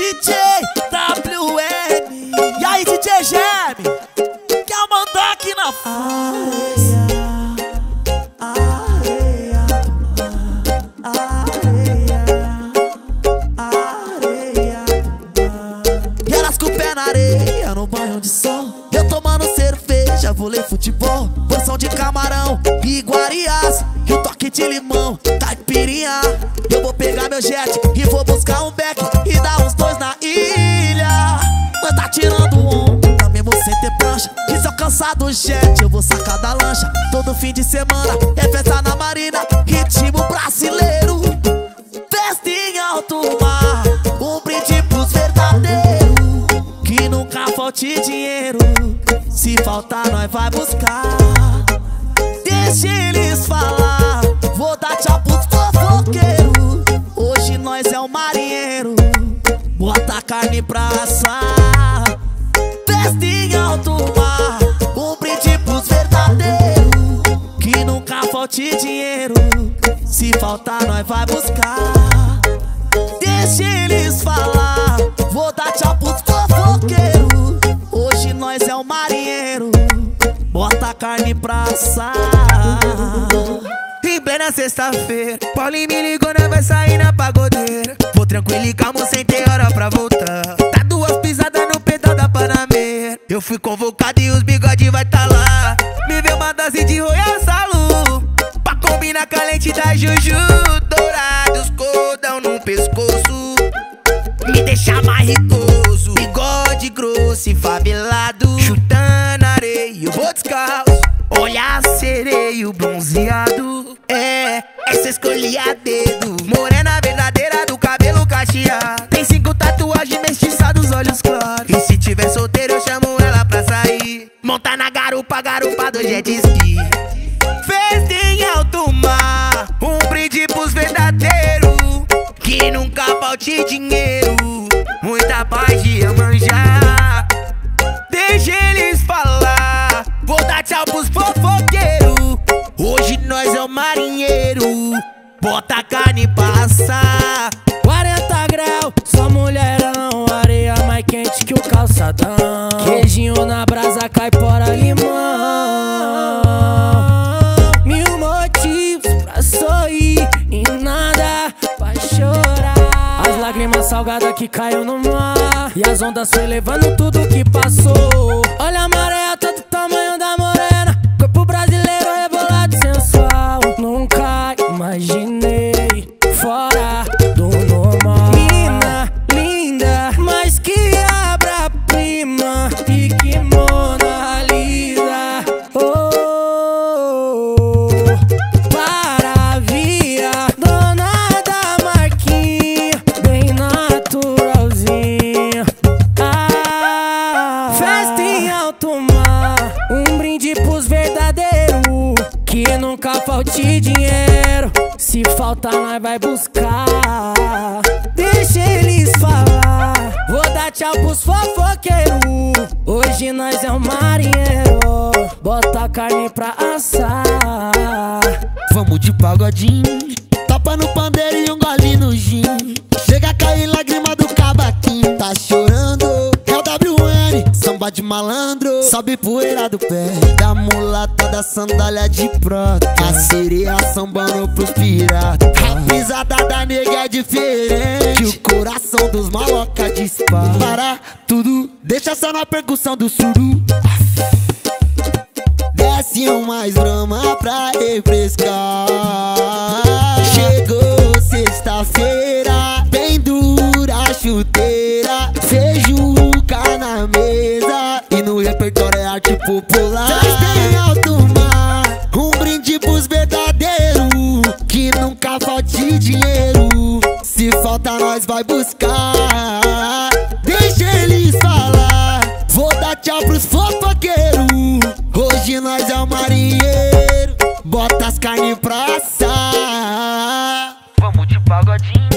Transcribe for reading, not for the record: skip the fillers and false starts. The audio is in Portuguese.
DJ WN. E aí, DJ Geme, quer mandar aqui na E elas com o pé na areia, no banho de sol. Eu tomando cerveja, vou ler futebol. Porção de camarão e iguarias, e um toque de limão, caipirinha. Eu vou pegar meu jet e vou buscar um beck e dar uns dois na ilha. Nós tá tirando onda, mesmo sem ter prancha. E se eu cansar do jet, eu vou sacar da lancha. Todo fim de semana é festa na marina, ritmo brasileiro. Festa em alto mar, um brinde pros verdadeiros. Que nunca falte dinheiro, se faltar nós vai buscar. Deixa eles falar, vou dar tchau pros fofoqueiros. Hoje nós é o marinheiro, bota a carne pra assar. Festa em alto mar, um brinde pros verdadeiros. Que nunca falte dinheiro, se faltar nós vai buscar. Deixa eles falar, vou dar tchau pros fofoqueiros. Hoje nós é o marinheiro, bota a carne pra assar. Em plena sexta-feira, Paulinho me ligou, nós vai sair na pagodeira. Vou tranquilo e calmo, sem ter hora pra voltar. Tá duas pisadas no pedal da Panameira. Eu fui convocado e os bigode vai tá lá. Me vê uma dose de Royal Salu, pra combinar com a lente da Juju. Dourados, cordão no pescoço, me deixa mais ricoso. Bigode grosso e favelado, chutando areia, eu vou descalço. Olhar sereio bronzeado, essa escolhi a dedo. Morena verdadeira do cabelo cacheado, tem 5 tatuagens mestiçadas, olhos claros. E se tiver solteiro eu chamo ela pra sair. Montar na garupa, garupa do jet ski. Festa em alto mar, um brinde pros verdadeiros. Que nunca falte dinheiro, muita paz de manjar. Deixa eles falar, vou dar tchau pros fofoqueiros. Hoje nós é o marinheiro, bota a carne pra assar. 40 graus, só mulherão, areia mais quente que o calçadão. Queijinho na brasa, caipora, limão. 1000 motivos pra sorrir e nada pra chorar. As lágrimas salgadas que caiu no mar, e as ondas foi levando tudo que passou. Olha a maré, todo tamanho da morena, corpo brasileiro rebolado sensual. Nunca imaginei fora do normal. Mina, linda, mas que obra-prima, e que Mona Lisa. Oh, para via, dona da marquinha, bem naturalzinha. Festa em alto mar, um brinde pros verdadeiros. Que nunca falte dinheiro, se faltar nós vai buscar. Deixa eles falar, vou dar tchau pros fofoqueiros. Hoje nós é o marinheiro, bota a carne pra assar. Vamos de pagodinho, tapa no pandeiro e um gole no gin. Chega a cair lágrima do cavaquinho. Tá chorando, é o WN, samba de malandro. Sobe poeira do pé da mulata, da sandália de prata. A sereia sambando pros piratas. A pisada da nega é diferente, o coração dos maloca dispara. Para tudo, deixa só na percussão do suru. Desce mais brama pra refrescar. Chegou sexta-feira, bem dura a chuteira. Feijuca na mesa e no repertório é arte popular. Festa em alto mar, um brinde pros verdadeiros. Que nunca falte dinheiro, se falta nós vai buscar. Deixa eles falar, vou dar tchau pros fofoqueiros. Hoje nós é o marinheiro, bota as carnes pra assar. Vamos de pagodinho,